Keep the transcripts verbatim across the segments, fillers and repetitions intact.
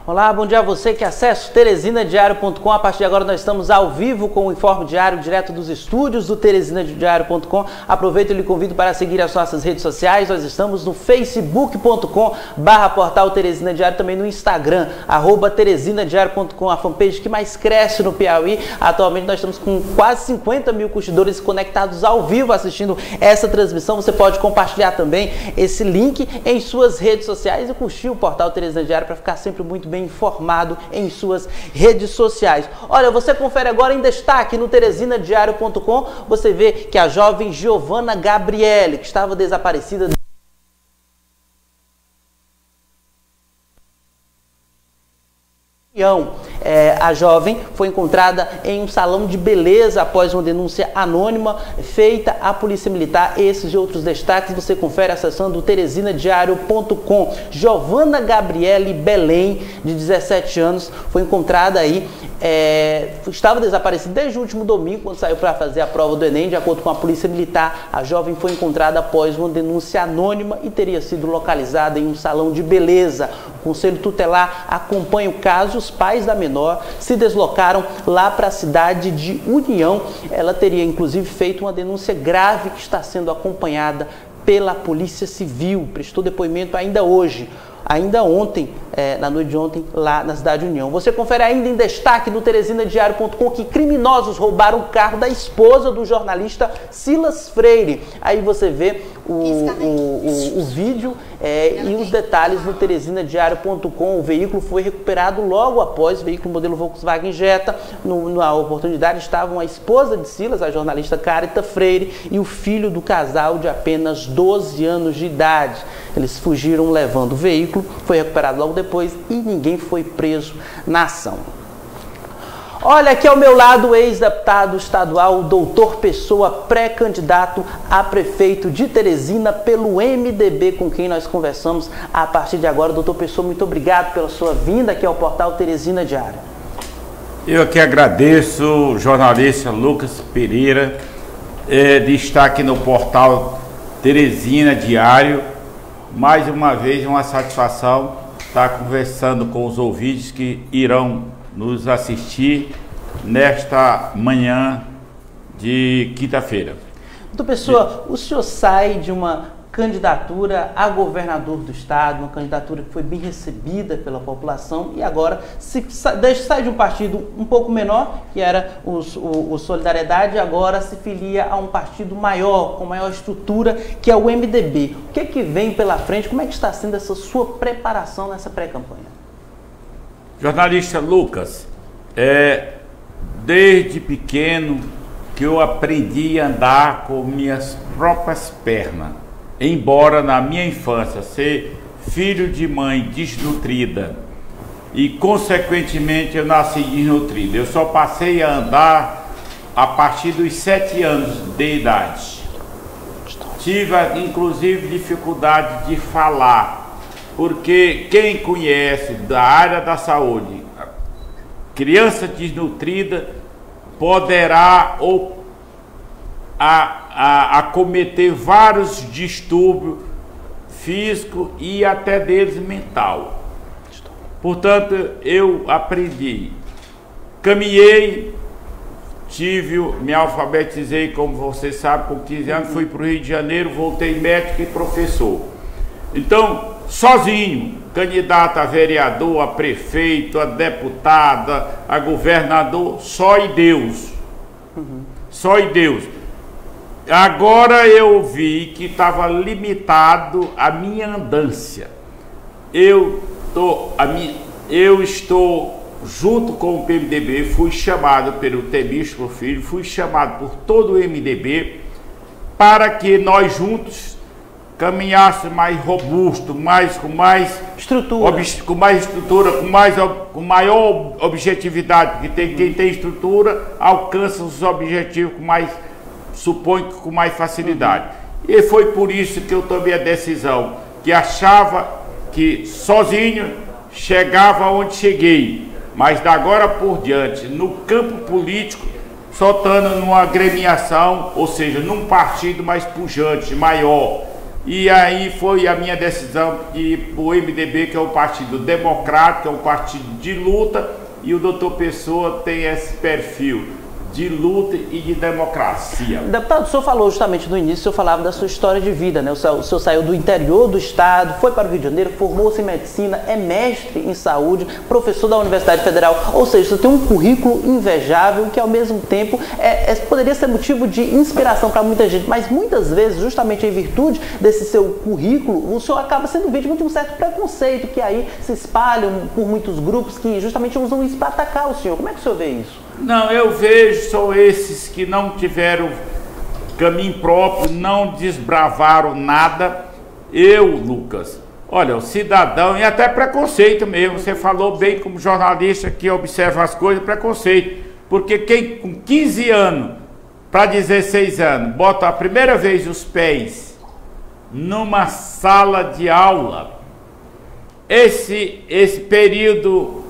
Olá, bom dia a você que acessa o teresina diário ponto com. A partir de agora nós estamos ao vivo com o Informe Diário, direto dos estúdios do teresina diário ponto com. Aproveito e lhe convido para seguir as nossas redes sociais. Nós estamos no facebook ponto com barra portal Teresina Diário, também no Instagram, arroba teresina diário ponto com, a fanpage que mais cresce no Piauí. Atualmente nós estamos com quase cinquenta mil curtidores conectados ao vivo assistindo essa transmissão. Você pode compartilhar também esse link em suas redes sociais e curtir o portal Teresina Diário para ficar sempre muito bem informado em suas redes sociais. Olha, você confere agora em destaque no teresina diário ponto com, você vê que a jovem Giovana Gabriele, que estava desaparecida É, a jovem foi encontrada em um salão de beleza após uma denúncia anônima feita à Polícia Militar. Esses e outros destaques você confere acessando o teresina diário ponto com. Giovana Gabriele Belém, de dezessete anos, foi encontrada aí, é, estava desaparecida desde o último domingo, quando saiu para fazer a prova do Enem. De acordo com a Polícia Militar, a jovem foi encontrada após uma denúncia anônima e teria sido localizada em um salão de beleza. O Conselho Tutelar acompanha o caso. Os pais da menor se deslocaram lá para a cidade de União. Ela teria inclusive feito uma denúncia grave que está sendo acompanhada pela Polícia Civil. Prestou depoimento ainda hoje, ainda ontem, é, na noite de ontem, lá na cidade de União. Você confere ainda em destaque no teresina diário ponto com que criminosos roubaram o carro da esposa do jornalista Silas Freire. Aí você vê o, o, o, o vídeo é, e os detalhes no teresina diário ponto com. O veículo foi recuperado logo após, o veículo modelo Volkswagen Jetta. No, na oportunidade estavam a esposa de Silas, a jornalista Carita Freire, e o filho do casal de apenas doze anos de idade. Eles fugiram levando o veículo, foi recuperado logo depois e ninguém foi preso na ação. Olha, aqui ao meu lado o ex-deputado estadual, doutor Pessoa, pré-candidato a prefeito de Teresina pelo M D B, com quem nós conversamos a partir de agora. Doutor Pessoa, muito obrigado pela sua vinda aqui ao portal Teresina Diário. Eu que agradeço, jornalista Lucas Pereira, é, de estar aqui no portal Teresina Diário. Mais uma vez, uma satisfação estar conversando com os ouvintes que irão nos assistir nesta manhã de quinta-feira. Doutor Pessoa, o senhor sai de uma candidatura a governador do estado, uma candidatura que foi bem recebida pela população, e agora se deixa, sai de um partido um pouco menor, que era o, o, o Solidariedade, e agora se filia a um partido maior, com maior estrutura, que é o M D B. O que é que vem pela frente? Como é que está sendo essa sua preparação nessa pré-campanha? Jornalista Lucas, é, desde pequeno que eu aprendi a andar com minhas próprias pernas. Embora na minha infância ser filho de mãe desnutrida e consequentemente eu nasci desnutrido, eu só passei a andar a partir dos sete anos de idade. Tive inclusive dificuldade de falar, porque quem conhece da área da saúde, criança desnutrida poderá ou a A, a cometer vários distúrbios físicos e até deles mental. Portanto, eu aprendi, caminhei, tive, me alfabetizei, como você sabe, com quinze anos, fui para o Rio de Janeiro, voltei médico e professor. Então, sozinho, candidato a vereador, a prefeito, a deputado, a governador, só em Deus. Uhum. Só em Deus. Agora eu vi que estava limitado a minha andância. Eu, tô, a minha, eu estou junto com o P M D B, fui chamado pelo Temístio Filho, fui chamado por todo o M D B para que nós juntos caminhássemos mais robusto, mais, com mais estrutura, ob, com mais estrutura, com, mais, com maior objetividade, porque tem, quem tem estrutura alcança os objetivos com mais, suponho que com mais facilidade. Uhum. E foi por isso que eu tomei a decisão, que achava que sozinho chegava onde cheguei, mas da agora por diante, no campo político, só estando numa agremiação, ou seja, num partido mais pujante, maior, E aí foi a minha decisão de ir para o M D B, que é um partido democrático, é um partido de luta, e o doutor Pessoa tem esse perfil de luta e de democracia. Deputado, o senhor falou justamente no início, o senhor falava da sua história de vida, né? O senhor, o senhor saiu do interior do estado, foi para o Rio de Janeiro, formou-se em medicina, é mestre em saúde, professor da Universidade Federal, ou seja, você tem um currículo invejável que ao mesmo tempo é, é, poderia ser motivo de inspiração para muita gente, mas muitas vezes, justamente em virtude desse seu currículo, o senhor acaba sendo vítima de um certo preconceito que aí se espalham por muitos grupos que justamente usam isso para atacar o senhor. Como é que o senhor vê isso? Não, eu vejo são esses que não tiveram caminho próprio, não desbravaram nada. Eu, Lucas, olha, o cidadão, e até preconceito mesmo, você falou bem como jornalista que observa as coisas, preconceito. Porque quem com quinze anos para dezesseis anos bota a primeira vez os pés numa sala de aula, esse, esse período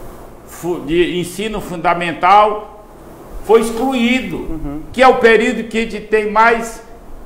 de ensino fundamental foi excluído, uhum. que é o período que a gente tem mais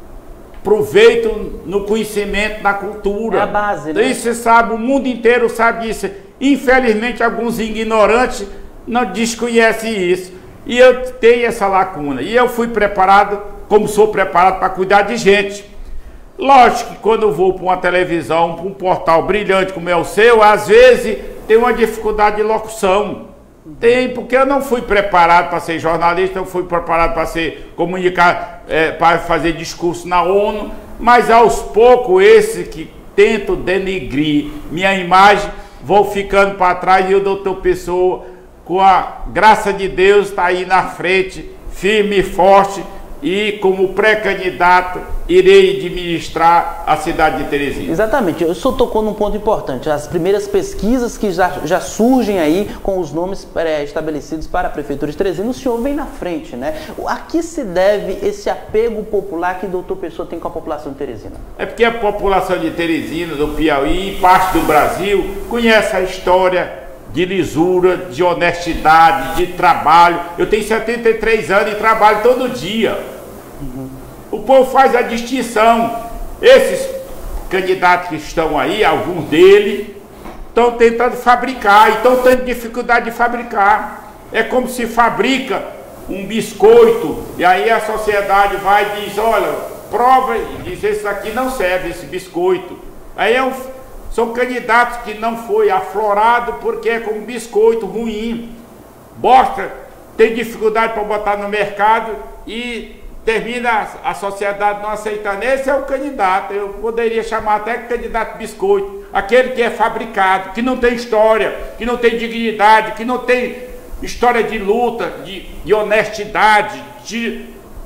proveito no conhecimento, na cultura. É a base, né? Isso você sabe, o mundo inteiro sabe isso. Infelizmente, alguns ignorantes não desconhecem isso. E eu tenho essa lacuna. E eu fui preparado, como sou preparado, para cuidar de gente. Lógico que quando eu vou para uma televisão, para um portal brilhante como é o seu, às vezes tem uma dificuldade de locução. Tem, porque eu não fui preparado para ser jornalista, eu fui preparado para ser comunicar, é, para fazer discurso na ONU, mas aos poucos esse que tento denegrir minha imagem, vou ficando para trás e o doutor Pessoa, com a graça de Deus, está aí na frente, firme e forte, e como pré-candidato irei administrar a cidade de Teresina. Exatamente, o senhor tocou num ponto importante, as primeiras pesquisas que já, já surgem aí com os nomes pré-estabelecidos para a Prefeitura de Teresina, o senhor vem na frente, né? A que se deve esse apego popular que o doutor Pessoa tem com a população de Teresina? É porque a população de Teresina, do Piauí e parte do Brasil conhece a história de lisura, de honestidade, de trabalho. Eu tenho setenta e três anos e trabalho todo dia. Uhum. O povo faz a distinção. Esses candidatos que estão aí, alguns deles, estão tentando fabricar e estão tendo dificuldade de fabricar. É como se fabrica um biscoito e aí a sociedade vai e diz, olha, prova e diz, esse aqui não serve, esse biscoito. Aí é um... São candidatos que não foi aflorado porque é com um biscoito ruim. Bosta, tem dificuldade para botar no mercado e termina a sociedade não aceitando. Esse é o candidato, eu poderia chamar até candidato biscoito. Aquele que é fabricado, que não tem história, que não tem dignidade, que não tem história de luta, de, de honestidade, de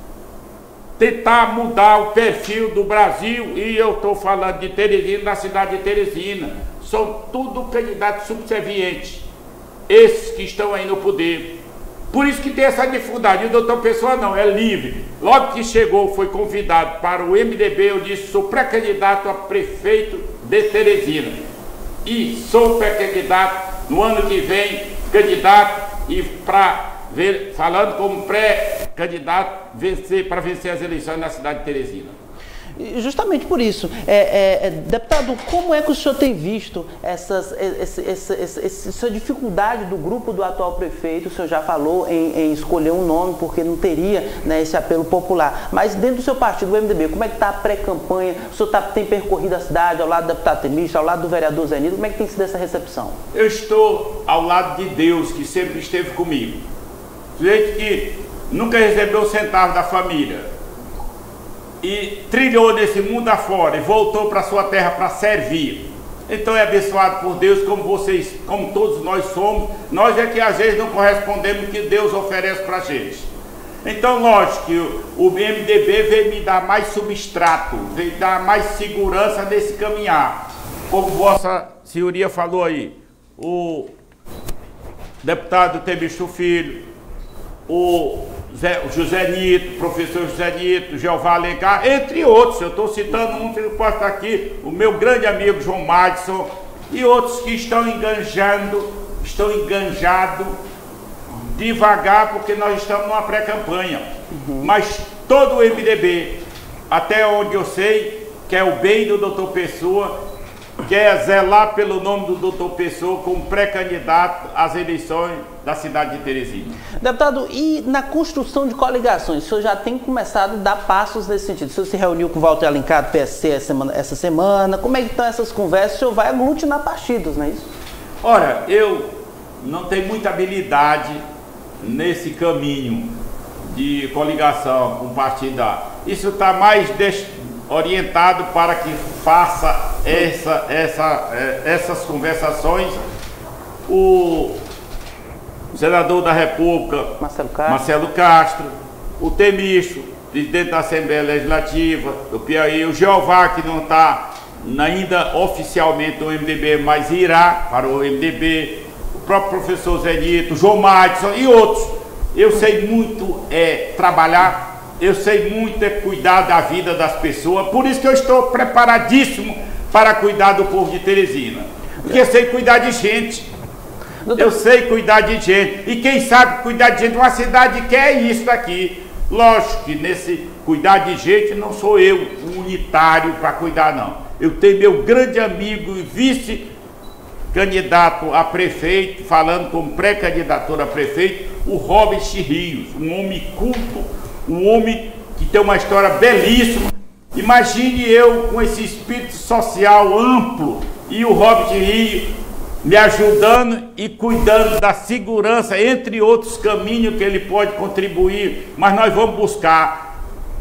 tentar mudar o perfil do Brasil, e eu estou falando de Teresina, da cidade de Teresina. São tudo candidatos subservientes, esses que estão aí no poder. Por isso que tem essa dificuldade. E o doutor Pessoa não, é livre. Logo que chegou, foi convidado para o M D B, eu disse, sou pré-candidato a prefeito de Teresina. E sou pré-candidato no ano que vem, candidato, e para ver, falando como pré-candidato vencer, para vencer as eleições na cidade de Teresina. Justamente por isso, é, é, deputado, como é que o senhor tem visto essas, esse, esse, esse, essa dificuldade do grupo do atual prefeito? O senhor já falou em, em escolher um nome porque não teria, né, esse apelo popular, mas dentro do seu partido, o M D B, como é que está a pré-campanha? O senhor tá, tem percorrido a cidade ao lado do deputado Temista, ao lado do vereador Zé Nildo, como é que tem sido essa recepção? Eu estou ao lado de Deus, que sempre esteve comigo, gente que nunca recebeu um centavo da família, e trilhou nesse mundo afora e voltou para sua terra para servir. Então é abençoado por Deus, como vocês, como todos nós somos. Nós é que às vezes não correspondemos o que Deus oferece para a gente. Então, lógico que o M D B veio me dar mais substrato, veio dar mais segurança nesse caminhar. Como Vossa Senhoria falou aí, o deputado Temista Filho, o Zé, o José Nito, professor José Nito, Jeová Alencar, entre outros. Eu estou citando um que posso estar aqui, o meu grande amigo João Madison, e outros que estão enganjando, estão enganjados devagar, porque nós estamos numa pré-campanha. Uhum. Mas todo o M D B, até onde eu sei, quer o bem do doutor Pessoa, quer zelar pelo nome do doutor Pessoa como pré-candidato às eleições da cidade de Teresina. Deputado, e na construção de coligações, o senhor já tem começado a dar passos nesse sentido? O senhor se reuniu com o Walter Alencar do P S C essa semana, essa semana, como é que estão essas conversas? O senhor vai aglutinar partidos, não é isso? Ora, eu não tenho muita habilidade nesse caminho de coligação com partido. Isso está mais orientado para que faça essa, essa, essas conversações o senador da República, Marcelo Castro, Marcelo Castro, o Temício, presidente da Assembleia Legislativa do Piauí, o Jeová, que não está ainda oficialmente no M D B, mas irá para o M D B, o próprio professor Zé Nito, o João Madison e outros. Eu sei muito é, trabalhar, eu sei muito é cuidar da vida das pessoas, por isso que eu estou preparadíssimo para cuidar do povo de Teresina, porque eu sei cuidar de gente. Eu sei cuidar de gente, e quem sabe cuidar de gente, uma cidade quer isso aqui. Lógico que nesse cuidar de gente não sou eu o unitário para cuidar, não. Eu tenho meu grande amigo e vice-candidato a prefeito, falando como pré-candidatura a prefeito, o Robert Rios, um homem culto, um homem que tem uma história belíssima. Imagine eu com esse espírito social amplo e o Robert Rios me ajudando e cuidando da segurança, entre outros caminhos que ele pode contribuir, mas nós vamos buscar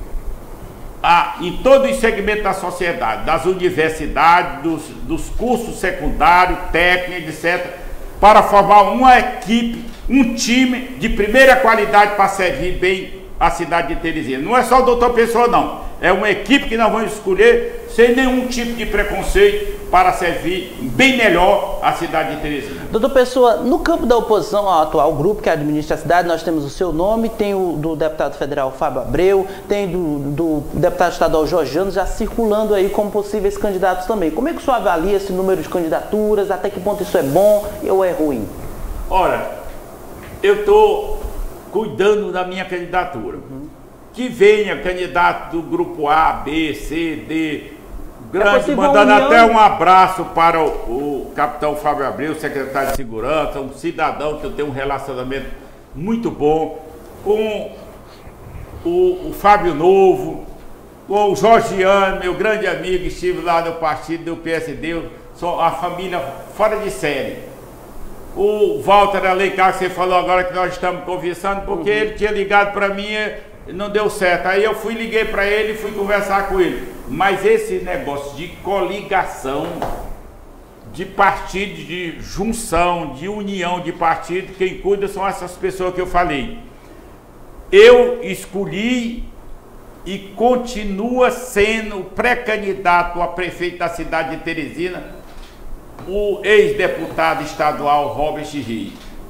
a, em todos os segmentos da sociedade, das universidades, dos, dos cursos secundários, técnicos, etcétera, para formar uma equipe, um time de primeira qualidade para servir bem a cidade de Teresina. Não é só o doutor Pessoa, não. É uma equipe que nós vamos escolher sem nenhum tipo de preconceito para servir bem melhor a cidade de Teresina. Doutor Pessoa, no campo da oposição ao atual grupo que administra a cidade, nós temos o seu nome, tem o do deputado federal Fábio Abreu, tem do, do deputado estadual Jorgiano já circulando aí como possíveis candidatos também. Como é que o senhor avalia esse número de candidaturas? Até que ponto isso é bom ou é ruim? Ora, eu estou cuidando da minha candidatura. Uhum. Que venha candidato do grupo A, B, C, D, grande, é mandando até um abraço para o, o capitão Fábio Abreu, secretário de Segurança, um cidadão que eu tenho um relacionamento muito bom, com o, o Fábio Novo, com o Jorgiano, meu grande amigo, estive lá no partido do P S D, sou a família fora de série. O Walter Alencar, que você falou agora que nós estamos conversando, porque uhum. ele tinha ligado para mim e não deu certo. Aí eu fui, liguei para ele e fui conversar com ele. Mas esse negócio de coligação, de partido, de junção, de união de partido, quem cuida são essas pessoas que eu falei. Eu escolhi e continua sendo pré-candidato a prefeito da cidade de Teresina, o ex-deputado estadual Robert Rios,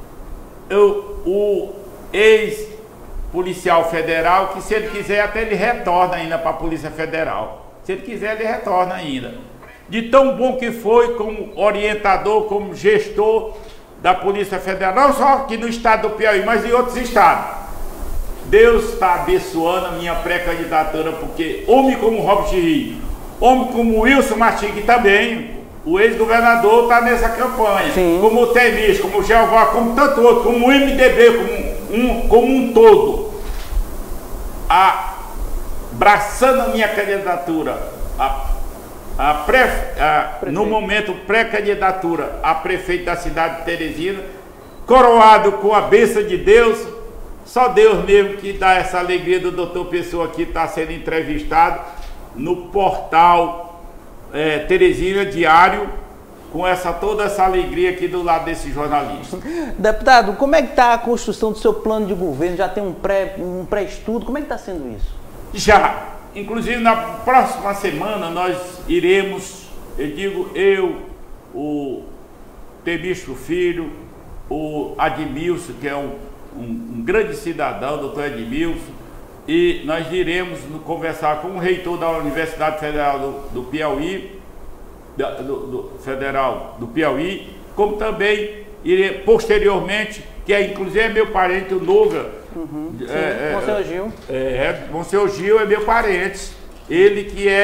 o ex-policial federal, que se ele quiser até ele retorna ainda para a Polícia Federal. Se ele quiser ele retorna ainda. De tão bom que foi como orientador, como gestor da Polícia Federal, não só aqui no estado do Piauí, mas em outros estados. Deus está abençoando a minha pré-candidatura, porque homem como Robert Rios, homem como Wilson Martins, que também o ex-governador está nessa campanha, sim, como o Temício, como o Jeová, como tanto outro, como o M D B, como um, como um todo, abraçando a minha candidatura, a, a pré, a, no momento pré-candidatura a prefeito da cidade de Teresina, coroado com a bênção de Deus. Só Deus mesmo que dá essa alegria do doutor Pessoa aqui estar sendo entrevistado no portal É, Teresina Diário, com essa, toda essa alegria aqui do lado desse jornalista. Deputado, como é que está a construção do seu plano de governo? Já tem um pré, um pré-estudo? Como é que está sendo isso? Já. Inclusive, na próxima semana, nós iremos, eu digo, eu, o Temício Filho, o Admilson, que é um, um, um grande cidadão, doutor Admilson, e nós iremos conversar com o reitor da Universidade Federal do, do Piauí, do, do, Federal do Piauí, como também irei, posteriormente, que é inclusive é meu parente, o Noga. Uhum, sim, é, Monsenhor Gil. É, é, Monsenhor Gil é meu parente, ele que é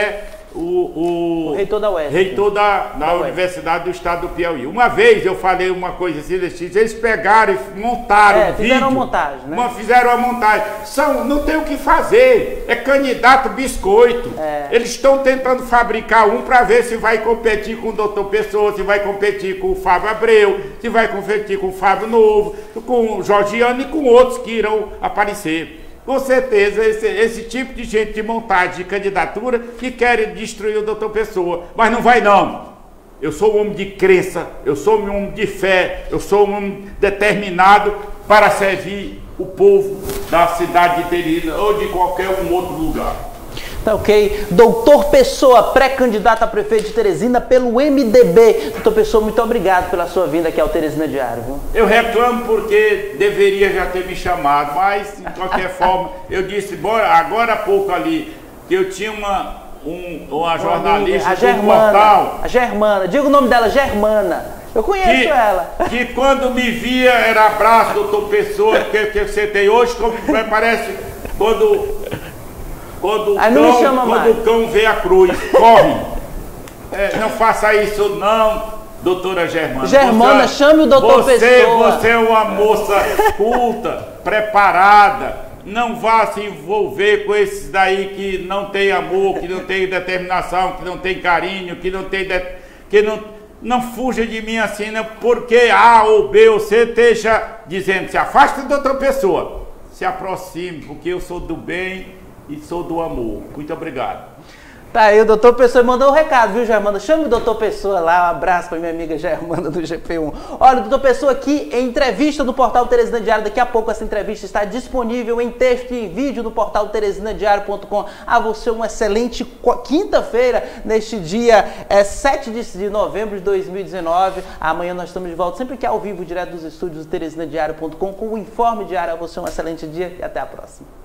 o, o, o reitor da U E S. Reitor da, da, da Universidade do Estado do Piauí. Uma vez eu falei uma coisa assim, eles pegaram e montaram é, um fizeram vídeo. a montagem, né? Uma, fizeram a montagem. São, não tem o que fazer. É candidato biscoito. É. Eles estão tentando fabricar um para ver se vai competir com o doutor Pessoa, se vai competir com o Fábio Abreu, se vai competir com o Fábio Novo, com o Jorgiano e com outros que irão aparecer. Com certeza, esse, esse tipo de gente de montagem de candidatura que querem destruir o doutor Pessoa. Mas não vai não. Eu sou um homem de crença, eu sou um homem de fé, eu sou um homem determinado para servir o povo da cidade de Teresina ou de qualquer um outro lugar. Tá ok. Doutor Pessoa, pré-candidato a prefeito de Teresina pelo M D B. Doutor Pessoa, muito obrigado pela sua vinda aqui ao Teresina Diário. Viu? Eu reclamo porque deveria já ter me chamado, mas de qualquer forma, eu disse, bora, agora há pouco ali, que eu tinha uma, um, uma jornalista a Germana, do portal. A Germana, diga o nome dela, Germana. Eu conheço que, ela. Que quando me via era abraço, doutor Pessoa, que, que você tem hoje, como parece quando... Quando, o cão, quando o cão vê a cruz, corre. É, não faça isso não, doutora Germana. Germana, você, chame o doutor você, Pessoa. Você é uma moça culta, preparada. Não vá se envolver com esses daí que não tem amor, que não tem determinação, que não tem carinho, que não tem... De, que não, não fuja de mim assim, né, porque A ou B ou C esteja dizendo, se afaste da outra pessoa. Se aproxime, porque eu sou do bem e sou do amor. Muito obrigado. Tá aí, o doutor Pessoa mandou um recado, viu, Germana? Chame o doutor Pessoa lá, um abraço para minha amiga Germana do G P um. Olha, o doutor Pessoa aqui em entrevista no portal Teresina Diário. Daqui a pouco essa entrevista está disponível em texto e em vídeo no portal teresina diário ponto com. A você uma excelente quinta-feira, neste dia é, sete de novembro de dois mil e dezenove. Amanhã nós estamos de volta, sempre que ao vivo, direto dos estúdios do teresina diário ponto com, com o Informe Diário. A você um excelente dia e até a próxima.